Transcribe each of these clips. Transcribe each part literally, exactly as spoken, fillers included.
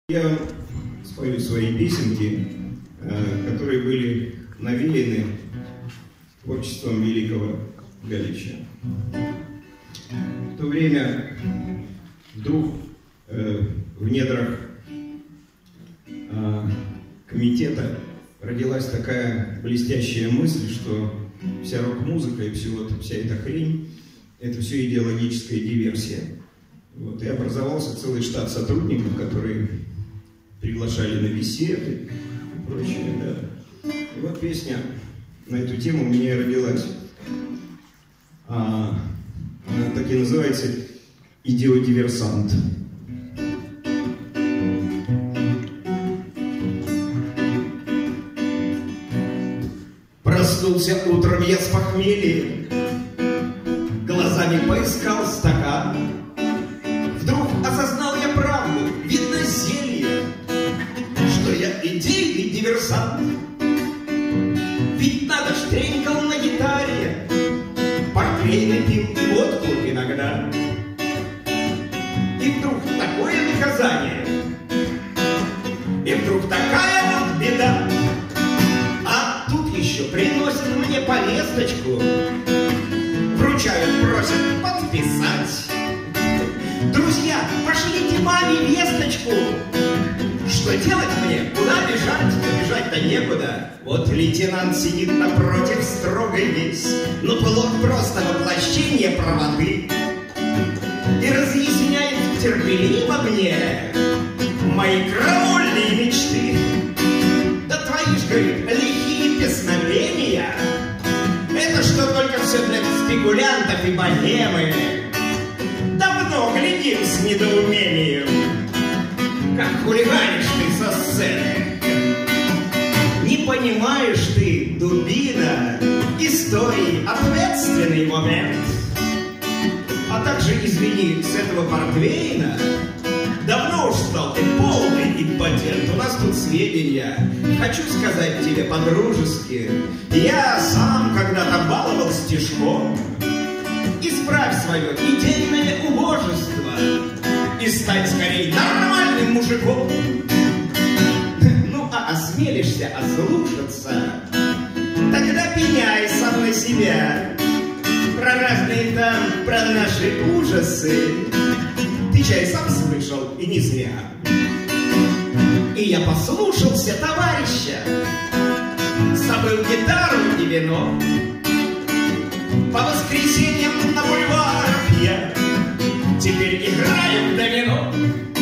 Я вам спою свои песенки, которые были навеяны творчеством великого Галича. В то время вдруг в недрах комитета родилась такая блестящая мысль, что вся рок-музыка и все, вот, вся эта хрень — это все идеологическая диверсия. Вот, и образовался целый штат сотрудников, которые приглашали на беседы и прочее. Да. И вот песня на эту тему у меня и родилась. А, она так и называется «Идиодиверсант». Проснулся утром я с похмелья, глазами поискал стакан. Вдруг осознал я правду, видно зелье, что я идейный диверсант. Ведь надо ж тренькал на гитаре, портвейн пил и водку иногда. И вдруг такое наказание, и вдруг такая вот беда. А тут еще приносят мне повесточку, вручают, просят подписать. Друзья, пошлите маме весточку. Что делать мне? Куда бежать? Бежать-то некуда. Вот лейтенант сидит напротив, строгой весь, но плод просто воплощение правоты. И разъясняет терпеливо мне мои крамольные мечты. Да твои ж, говорит, лихие песнопения — это что только все для спекулянтов и богемы. Давно глядим с недоумением, как хулиганишь ты со сцены. Не понимаешь ты, дубина, истории ответственный момент. А также, извини, с этого портвейна давно уж стал ты полный импотент. У нас тут сведения, хочу сказать тебе по-дружески. Я сам когда-то баловал стишком. Исправь свое идейное убожество и стань скорее нормальным мужиком. Ну, а осмелишься ослушаться, тогда пеняй сам на себя. Про разные там, про наши ужасы ты чай сам слышал, и не зря. И я послушался товарища, забыл гитару и вино. По воскресеньям на бульварах я теперь играю в домино.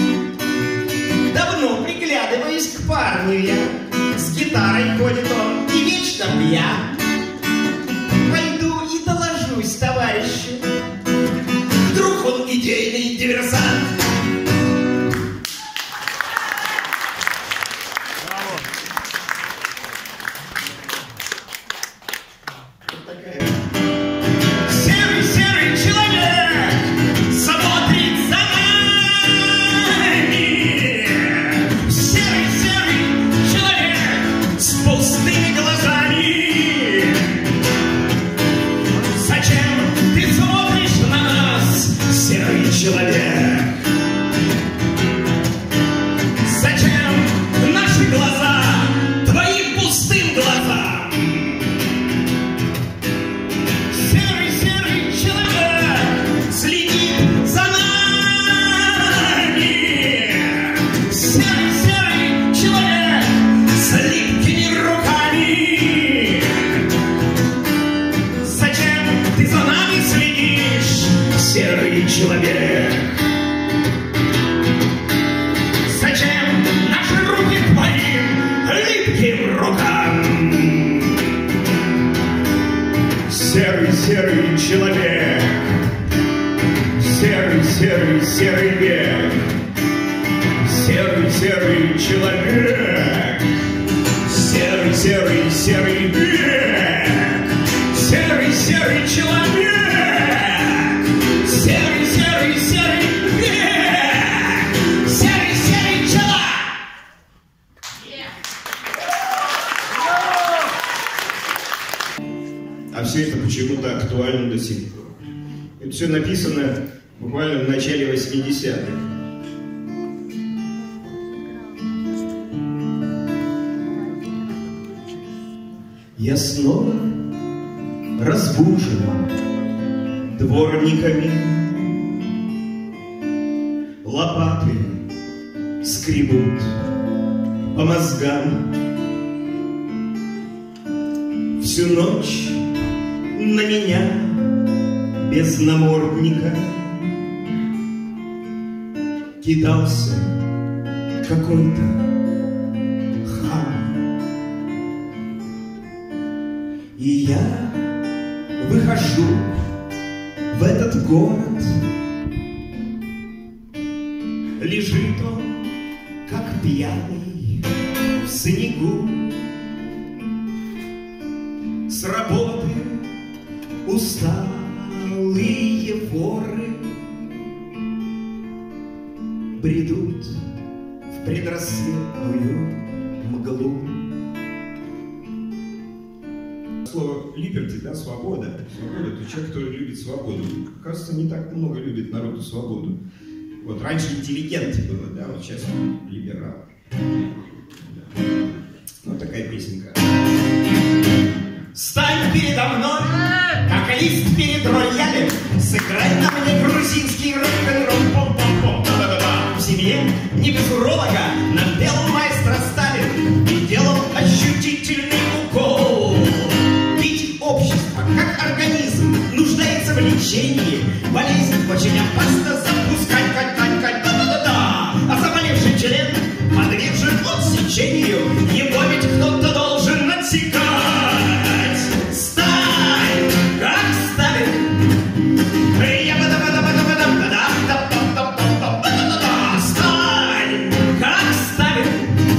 Давно приглядываюсь к парню я, с гитарой ходит он и вечно пьян. Пойду и доложусь товарищу, вдруг он идейный диверсант. Серый человек, серый, серый, серый век, серый, серый человек, серый, серый, серый век, серый, серый человек, серый, серый, серый век, серый, серый человек. А все это почему-то актуально до сих пор. Это все написано буквально в начале восьмидесятых. Я снова разбужен дворниками. Лопаты скребут по мозгам. Всю ночь на меня без намордника кидался какой-то хам. И я выхожу в этот город. Лежит он, как пьяный, в снегу. С работы усталые воры бредут в предрассветную мглу. Слово «либерти», да, свобода. Свобода — это человек, который любит свободу. Кажется, не так много любит народу свободу. Вот раньше интеллигент было, да, вот сейчас либерал. Да. Вот такая песенка. Стань передо мной, как лист перед роялем, сыграй на мне грузинский рок-н-ролл. В семье не без уролога напел маэстро Сталин и делал ощутительный укол. Ведь общество, как организм, нуждается в лечении. Болезнь очень опасно запускать, кать, кать, кать, да-да-да-да. А заболевший член подвержен отсечению, его ведь кто-то должен отсекать. Стань, как Сталин. Стань, как Сталин.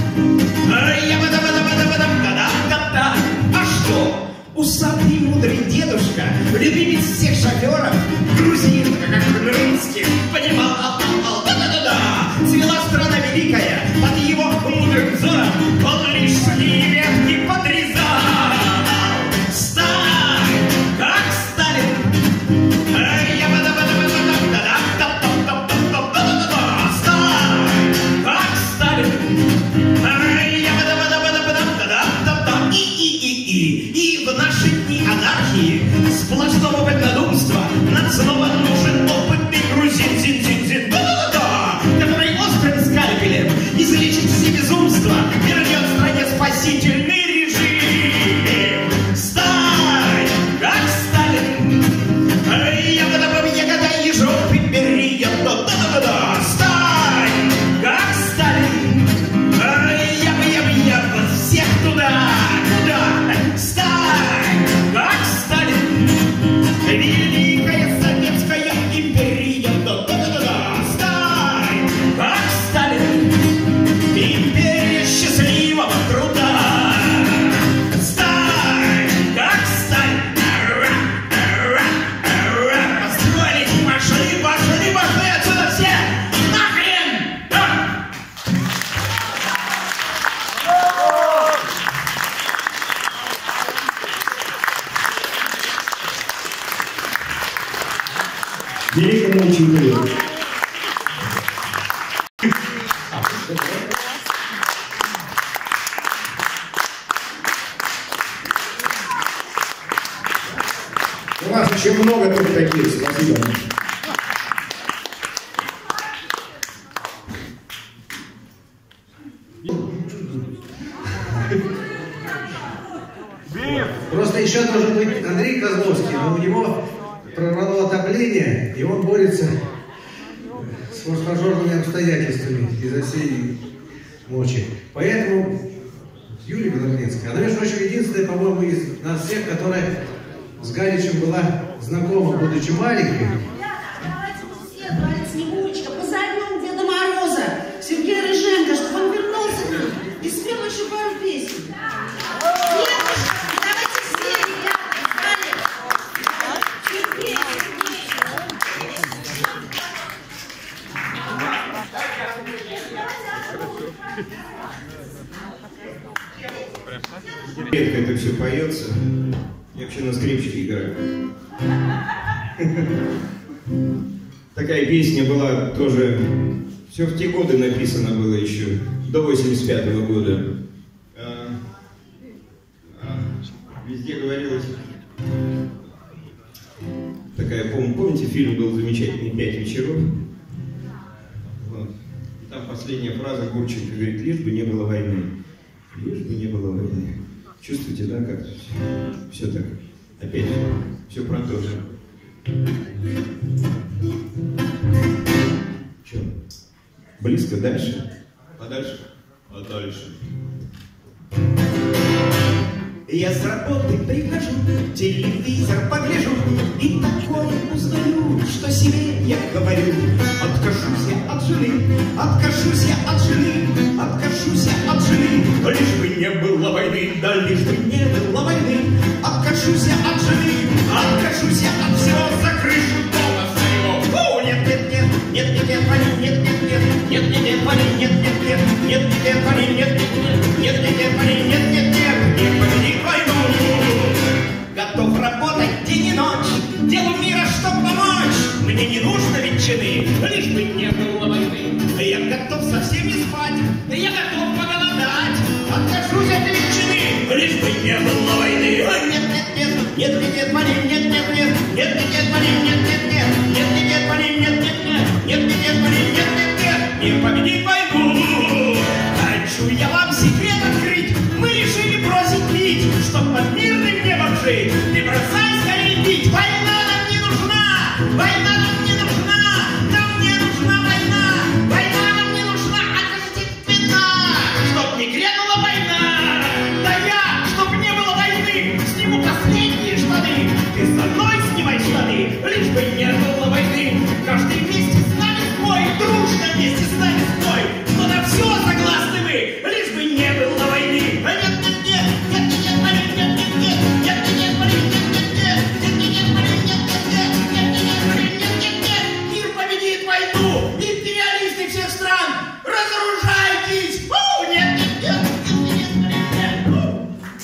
А что? Усатый мудрый дедушка, любимец всех шоферов, грузин, как русских, понимал, да-да-да-да. Цвела страна великая под его мудрым взором, он лишние ветки подрезал. Стань, как Сталин. Стань, как Сталин. И-и-и-и. И в наши дни анархии, сплошного вольнодумства, нам снова нужен опытный грузин, зин-зин-зин, да-да-да, который острым скальпелем излечит все безумства, вернет стране спасительный режим. Стань, как Сталин. Ягода ежов приберет, да-да-да-да. Стань, как Сталин. Я-бы-я-бы-я всех туда, туда. Стань, как Сталин. Великая Советская империя, да-да-да-да. Стань, как Сталин. Империя счастливого труда. Стань, как Сталин. Построились, пошли, пошли, пошли отсюда все. Нахрен! Да! Великому учителю. У нас еще много только таких. Спасибо. Просто еще должен быть Андрей Козловский, но у него прорвало отопление, и он борется с форс-мажорными обстоятельствами из-за всей ночи. Поэтому Юлия Белокнецкая, она, между прочим, единственная, по-моему, из нас всех, которая с Галичем была знакома, будучи маленькой. Давайте мы все, братец Снегурочка, позовем Деда Мороза, Сергея Рыженко, чтобы он вернулся к нам и спел еще пару песен. Дедушка, давайте все, ребята, встали. Сергей, Сергей. Редко это все поется. Я вообще на скрипочке играю. Такая песня была тоже, все в те годы написано было еще, до восемьдесят пятого года. фильм был замечательный «Пять вечеров». Вот. Там последняя фраза Гурченко говорит: лишь бы не было войны. Лишь бы не было войны. Чувствуете, да, как все так? Опять все про то же. Че? Близко, дальше? Подальше? А дальше? Я с работы прихожу, телевизор погляжу, и такое узнаю, что себе я говорю. Откажусь я от жены, откажусь я от жены, откажусь я от жены, лишь бы не было войны, да лишь бы не было войны. Откажусь я от жены, откажусь я от всего, за крышу дома своего. О, нет, нет, нет, нет, нет, нет, Вали, нет, нет, нет, нет, нет, нет, Вали, нет, нет, нет, нет, нет, нет, Вали, нет, нет, нет, нет, нет, нет, Вали, нет, нет, нет, не победить войну. Готов работать день и ночь, делу мира, чтоб помочь. Мне не нужно ветчины, лишь бы не было войны. Я готов совсем не спать, я готов поголодать. Откажусь от ветчины, лишь бы не было войны. Нет, нет, нет, нет, нет, нет, Вали, нет, нет, нет, нет, нет, нет, Вали, нет, нет, нет, нет, нет, нет, Вали, нет, нет, нет, нет, нет, нет, Вали, нет, нет, нет, не победить войну. Хочу я вам секрет открыть, мы решили бросить пить, чтоб под мирным небом жить. Ты бросай скорее пить, война нам не нужна, война нам не нужна, нам не нужна война, война нам не нужна, откажите от вина, чтоб не грянула война. Да я, чтоб не было войны, сниму последние штаны, ты со мной снимай штаны, лишь бы не было войны. Каждый вместе с нами спой, дружно вместе с нами спой, что на все согласны вы, лишь бы не было войны. Нет, нет, нет, нет, нет, нет, нет, нет, нет, нет, нет, нет, нет, нет, мир победит войну, империалисты всех стран, разоружайтесь! Нет, нет, нет, нет, нет, нет, нет.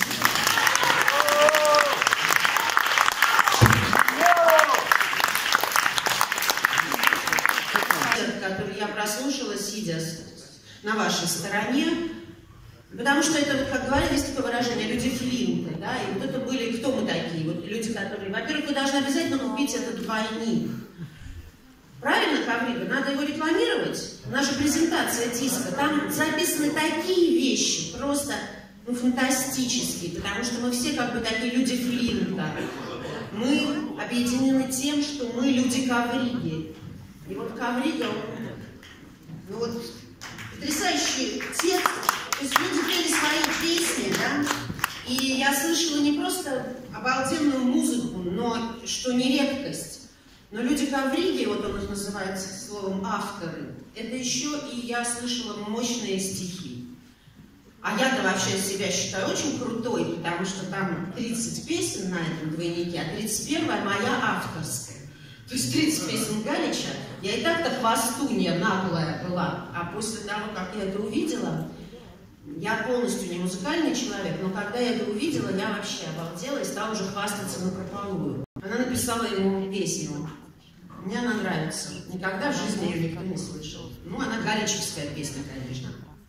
Который я прослушала, сидя на вашей стороне, потому что это, как говорили, есть такое выражение, люди флинты, да, и вот это были, кто мы такие, вот люди, которые, во-первых, вы должны обязательно купить этот двойник. Правильно, Коврига? Надо его рекламировать. Наша презентация диска, там записаны такие вещи, просто, ну, фантастические, потому что мы все как бы такие люди флинта. Мы объединены тем, что мы люди Ковриги. И вот Коврига, он, ну вот, потрясающий текст, то есть люди пели свои песни, да, и я слышала не просто обалденную музыку, но, что не редкость, но люди Ковриги, вот он их называет словом авторы, это еще и я слышала мощные стихи. А я-то вообще себя считаю очень крутой, потому что там тридцать песен на этом двойнике, а тридцать первая моя авторская. То есть тридцать песен Галича, я и так-то хвостунья наглая была, а после того, как я это увидела, я полностью не музыкальный человек, но когда я это увидела, я вообще обалдела и стала уже хвастаться напропалую. Она написала ему песню. Мне она нравится. Никогда в жизни ее никто не слышал. Ну, она галичевская песня, конечно.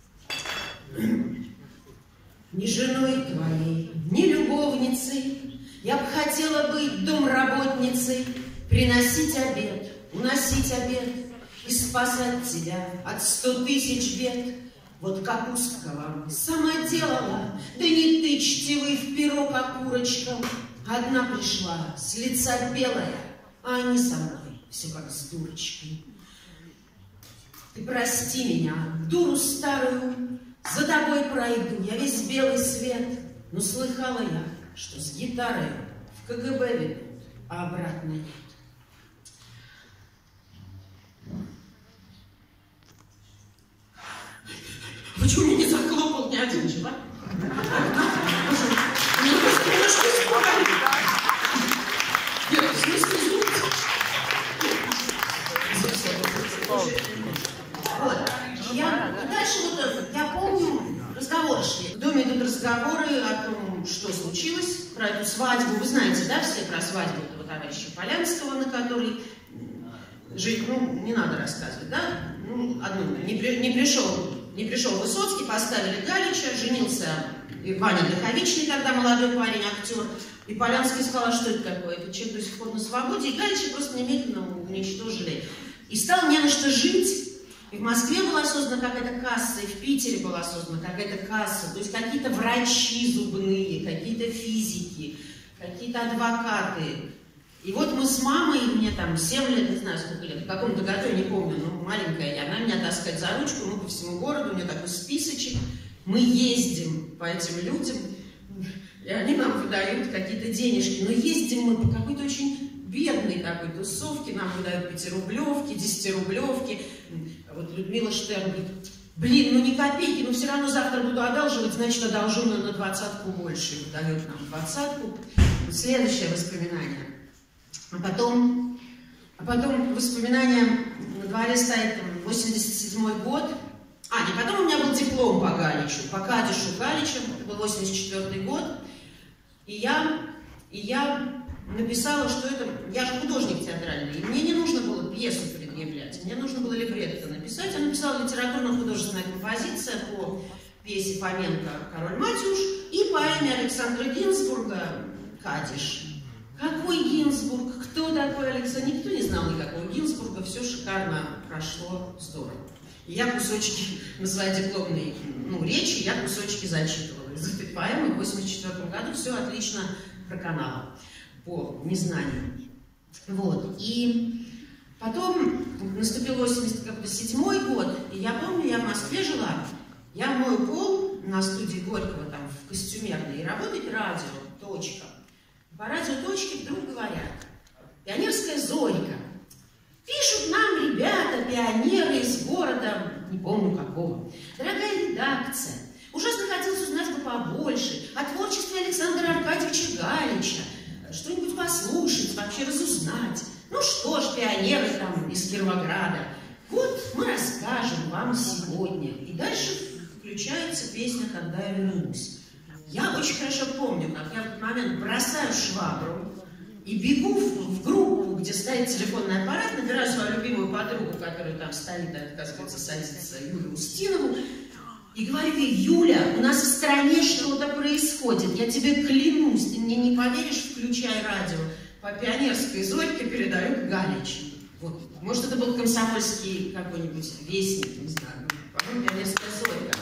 Ни женой твоей, ни любовницей я бы хотела быть домработницей, приносить обед, уносить обед и спасать тебя от сто тысяч бед. Вот капустка вам сама делала, да не тычьте вы в пирог окурочком. Одна пришла, с лица белая, а они со мной все как с дурочкой. Ты прости меня, дуру старую, за тобой пройду, я весь белый свет. Но слыхала я, что с гитарой в ка гэ бэ ведут, а обратно нет. Почему меня не захлопал ни один чувак? Меня просто немножко испугали. Нет, в смысле извините. Вот. Я, и дальше вот, я помню, разговоры шли. В доме идут разговоры о том, что случилось, про эту свадьбу. Вы знаете, да, все про свадьбу этого товарища Полянского, на которой жить, ну, не надо рассказывать, да? Ну, одну, не, при, не пришел. Не пришел Высоцкий, поставили Галича, женился и Ваня Даховичный, тогда молодой парень, актер. И Полянский сказал, что это такое, этот человек до сих пор на свободе, и Галича просто немедленно уничтожили. И стало не на что жить. И в Москве была создана какая-то касса, и в Питере была создана какая-то касса, то есть какие-то врачи зубные, какие-то физики, какие-то адвокаты. И вот мы с мамой, мне там семь лет, не знаю сколько лет, в каком-то году, я не помню, но маленькая я, она меня таскает за ручку, мы по всему городу, у нее такой списочек, мы ездим по этим людям, и они нам выдают какие-то денежки, но ездим мы по какой-то очень бедной такой тусовке, нам выдают пятирублевки, десятирублевки. Вот Людмила Штерн говорит, блин, ну не копейки, но все равно завтра буду одалживать, значит одолжу на двадцатку больше, выдает нам двадцатку. Следующее воспоминание. А потом, а потом воспоминания, на дворе стоит там, восемьдесят седьмой год. А, не, потом у меня был диплом по Галичу, по Кадишу Галичу, это был восемьдесят четвёртый год. И я, и я написала, что это... Я же художник театральный, и мне не нужно было пьесу предъявлять, мне нужно было либретто написать. Я написала литературно-художественная композиция по пьесе Фоменко «Король Матюш» и поэме Александра Гинзбурга «Кадиш». Какой Гинзбург? Кто такой Александр? Никто не знал никакого Гинзбурга, все шикарно прошло, здорово. И я кусочки на своей дипломной ну, речи, я кусочки зачитывала из этой поэмы. В восемьдесят четвёртом году все отлично проканало по незнанию. Вот. И потом наступил восемьдесят седьмой год, и я помню, я в Москве жила, я мою пол на студии Горького, там, в костюмерной, и работает радио, точка. По радио точке вдруг говорят, пионерская зорька. Пишут нам ребята, пионеры из города, не помню какого. Дорогая редакция, ужасно хотелось узнать бы побольше о творчестве Александра Аркадьевича Галича, что-нибудь послушать, вообще разузнать. Ну что ж, пионеры там из Кировограда, вот мы расскажем вам сегодня. И дальше включается песня «Когда я вернусь». Я очень хорошо помню, как я в этот момент бросаю швабру и бегу в, в группу, где стоит телефонный аппарат, набираю свою любимую подругу, которая там стоит, отказывается садиться, Юлю Устинову, и говорю ей, Юля, у нас в стране что-то происходит, я тебе клянусь, ты мне не поверишь, включай радио, по пионерской зорьке передаю Галичу. Вот. Может, это был комсомольский какой-нибудь вестник, не знаю, по-моему, пионерская зорька.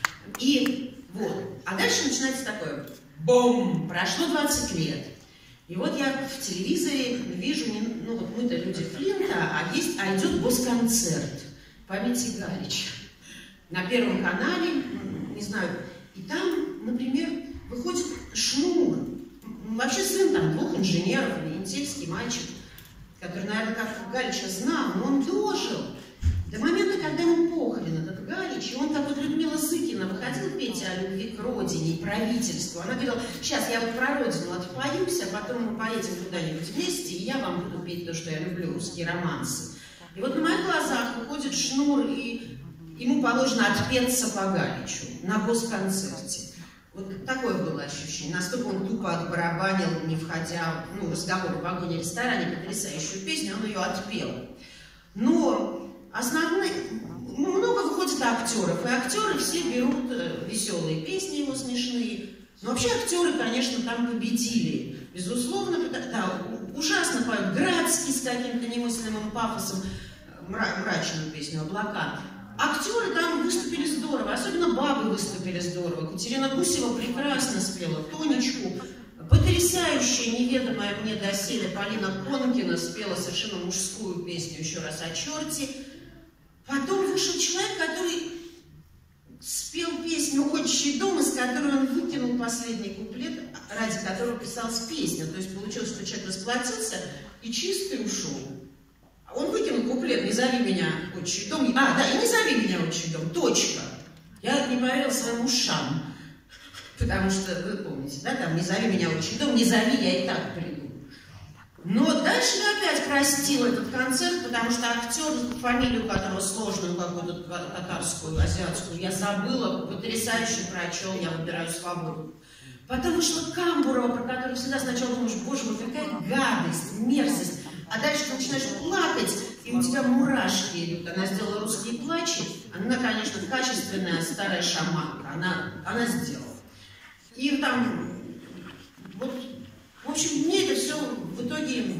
И вот. А дальше начинается такое, бом, прошло двадцать лет. И вот я в телевизоре вижу, ну вот мы-то люди Флинта, а есть, а идет госконцерт памяти Галича. На Первом канале, не знаю, и там, например, выходит Шнур, вообще сын там двух инженеров, лентельский мальчик, который, наверное, как Галича знал, но он дожил до момента, когда ему похорон этот Галич, и он, как вот Людмила Зыкина, выходил петь о любви к родине и правительству. Она говорила, сейчас я вот про родину отпоюсь, а потом мы поедем куда-нибудь вместе, и я вам буду петь то, что я люблю, русские романсы. И вот на моих глазах выходит Шнур, и ему положено отпеться по Галичу на госконцерте. Вот такое было ощущение. Настолько он тупо отбарабанил, не входя, ну, разговор в вагоне-ресторане, потрясающую песню, он ее отпел. Но основные, много выходит актеров, и актеры все берут веселые песни его смешные. Но вообще актеры, конечно, там победили. Безусловно, да, ужасно поют. Градский с каким-то немыслимым пафосом, мрачную песню «Облака». Актеры там выступили здорово, особенно бабы выступили здорово. Катерина Гусева прекрасно спела «Тонечку». Потрясающая, неведомая мне доселе Полина Конкина спела совершенно мужскую песню еще раз о черте. Потом вышел человек, который спел песню «Отчий дом», из которой он выкинул последний куплет, ради которого писалась песня. То есть получилось, что человек расплатился и чистый ушел. Он выкинул куплет «Не зови меня, отчий дом». А, да, и «Не зови меня, отчий дом», точка. Я не поверила своим ушам. Потому что, вы помните, да, там «Не зови меня, отчий дом», «Не зови, я и так приду». Но дальше я опять простила этот концерт, потому что актер, фамилию которого сложную, какую-то татарскую, азиатскую, я забыла, потрясающе прочел, я выбираю свободу. Потом вышла Камбурова, про которую всегда сначала думаешь, боже мой, какая гадость, мерзость. А дальше ты начинаешь плакать, и у тебя мурашки идут. Она сделала «Русские плачи». Она, конечно, качественная старая шаманка. Она, она сделала. И там, вот, в общем, мне это все в итоге...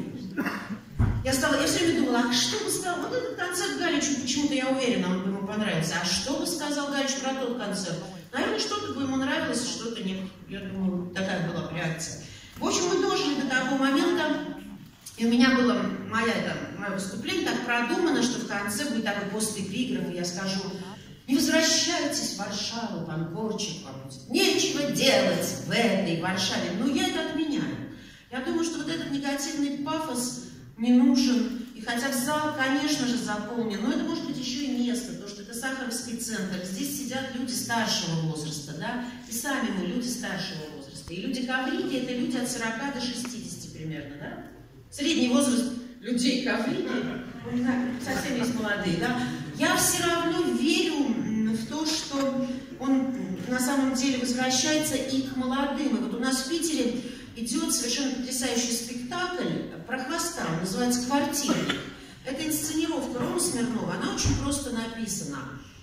Я стала, я все время думала, а что бы сказал, вот этот концерт Галичу, почему-то я уверена, он бы ему понравился. А что бы сказал Галич про тот концерт? Наверное, что-то бы ему нравилось, что-то нет. Я думаю, такая была реакция. В общем, мы дожили до того момента, и у меня было моя, это, мое выступление так продумано, что в конце будет такой постэпиграф, и я скажу: не возвращайтесь в Варшаву, пан Корчик, нечего делать в этой Варшаве. Но я это отменяю. Я думаю, что вот этот негативный пафос не нужен. И хотя в зал, конечно же, заполнен, но это может быть еще и место, потому что это Сахаровский центр. Здесь сидят люди старшего возраста, да, и сами мы люди старшего возраста. И люди Коврики — это люди от сорока до шестидесяти примерно, да? Средний возраст людей Коврики, совсем есть молодые, да? Я все равно верю в то, что он на самом деле возвращается и к молодым. И вот у нас в Питере идет совершенно потрясающий спектакль про хвоста, он называется «Квартирник». Это инсценировка Ромы Смирнова, она очень просто написана.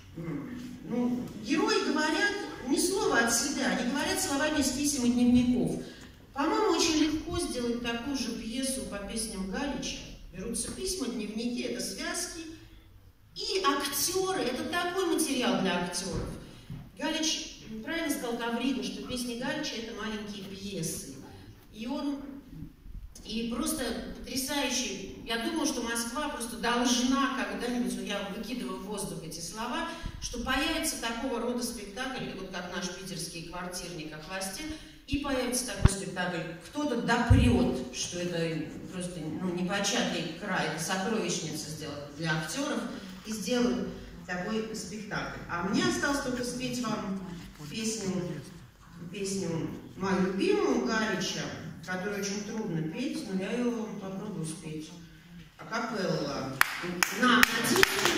Ну, герои говорят не слово от себя, они говорят словами из писем и дневников. По-моему, очень легко сделать такую же пьесу по песням Галича. Берутся письма, дневники, это связки. И актеры, это такой материал для актеров. Галич, правильно сказал Коврига, что песни Галича — это маленькие пьесы. И он, и просто потрясающий. Я думаю, что Москва просто должна когда-нибудь, я выкидываю в воздух эти слова, что появится такого рода спектакль, вот как наш питерский «Квартирник» о хвосте, и появится такой спектакль. Кто-то допрет, что это просто ну, непочатый край, это сокровищница сделать для актеров, и сделают такой спектакль. А мне осталось только спеть вам песню, песню мою любимую Галича, которую очень трудно петь, но я ее попробую спеть. Акапелла. На, на диске.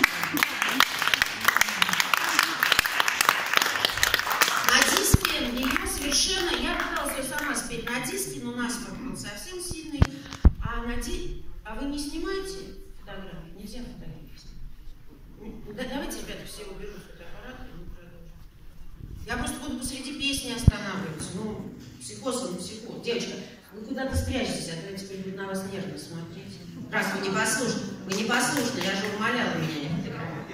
На диске ее совершенно... Я пыталась ее сама спеть на диске, но насморк был совсем сильный. А на ди... А вы не снимаете фотографии? Нельзя фотографии. Да, давайте, ребята, все уберут фотоаппарат и мы продолжим. Я просто буду посреди песни останавливаться. Ну, психоз, он психоз. Девочка, вы куда-то спрячетесь, а то я теперь буду на вас нервно смотреть. Раз вы не послушны, вы не послушны, я же умоляла меня не фотографировать.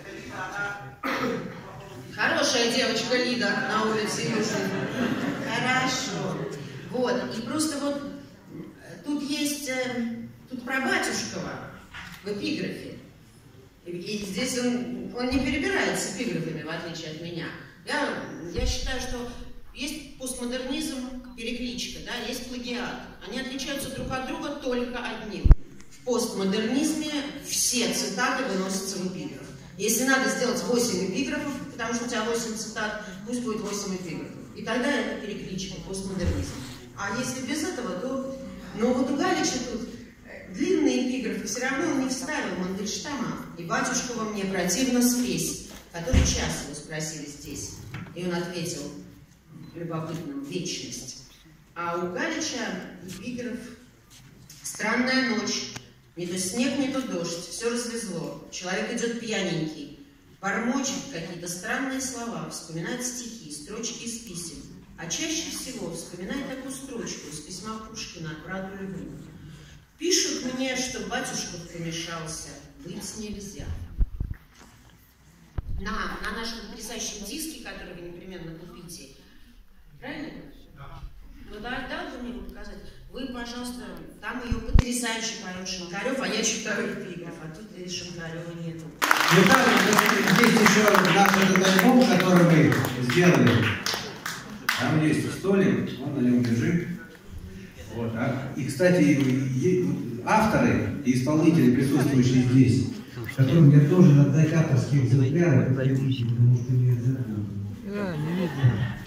Хорошая девочка Лида на улице Южной. Хорошо. Вот, и просто вот тут есть, тут про Батюшкова в эпиграфе. И здесь он, он не перебирается эпиграфами, в отличие от меня. Я, я считаю, что есть постмодернизм, перекличка, да, есть плагиат. Они отличаются друг от друга только одним. В постмодернизме все цитаты выносятся в эпиграф. Если надо сделать восемь эпиграфов, потому что у тебя восемь цитат, пусть будет восемь эпиграфов. И тогда это перекличка, постмодернизм. А если без этого, то... Но вот у Галича тут длинные эпиграфы все равно он не вставил Мандельштама. И Батюшкова мне противно спесь, который час его спросили здесь. И он ответил любопытным: вечность. А у Галича эпиграф: странная ночь, не то снег, не то дождь, все развезло, человек идет пьяненький, бормочет какие-то странные слова, вспоминает стихи, строчки из писем, а чаще всего вспоминает такую строчку из письма Пушкина к брату Льву. Пишут мне, что батюшка помешался, быть нельзя. На, на нашем потрясающем диске, который вы непременно купите. Правильно? Да. Ну да, да, вы мне его показать. Вы, пожалуйста, там ее потрясающе поет Шинкарев, а я читаю эпиграф, а тут и Шинкарева нету. Ну там есть еще наш этот альбом, который мы сделали. Там есть столик, он на нем лежит. Вот, а? И, кстати, авторы и исполнители, присутствующие здесь, которым я тоже на докаповских экземплярах, потому что не